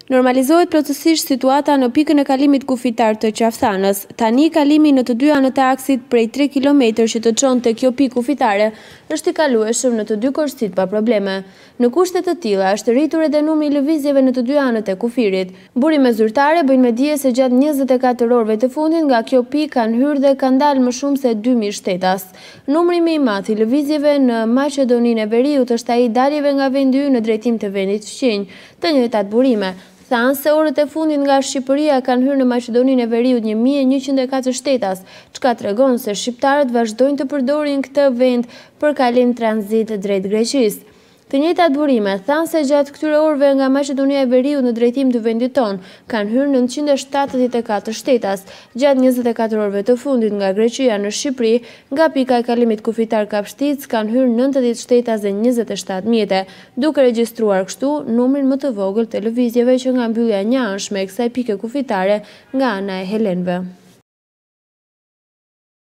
Normalizohet procesisht situata në pikën e kalimit kufitar të Qafënës. Tani kalimi në të dy anët e aksit prej 3 km që të çon te kjo pikë kufitare është i kalueshëm në të dy korstit pa probleme. Në kushte të tilla është rritur edhe numri i lëvizjeve në të dy anët e kufirit. Burime zyrtare bëjnë me dije se gjatë 24 orëve të fundit nga kjo pikë kanë hyrë dhe kanë dalë më shumë se 2000 shtetas. Numri më i madh i lëvizjeve në Maqedoninë e Veriut është ai daljeve nga vendi ynë në drejtim të vendit fqinj, të njëjtat burime. Thanë se orët e fundit nga Shqipëria kanë hyrë në Maqedoninë e Veriut 1104 shtetas, çka tregon se shqiptarët vazhdojnë të përdorin këtë vend për kalim tranzit drejt Greqisë. Të njëjtat burime thanë se gjatë këtyre orëve nga Maqedonia e Veriut në drejtim të vendit tonë kanë hyrë 974 shtetas, gjatë 24 orëve të fundit nga Greqia në Shqipëri, nga pika e kalimit kufitar Kapshtic kanë hyrë 90 shtetas dhe 27 mjete, duke regjistruar kështu numrin më të vogël të lëvizjeve që nga mbyllja e njëanshme e kësaj pike kufitare nga ana e Helenëve.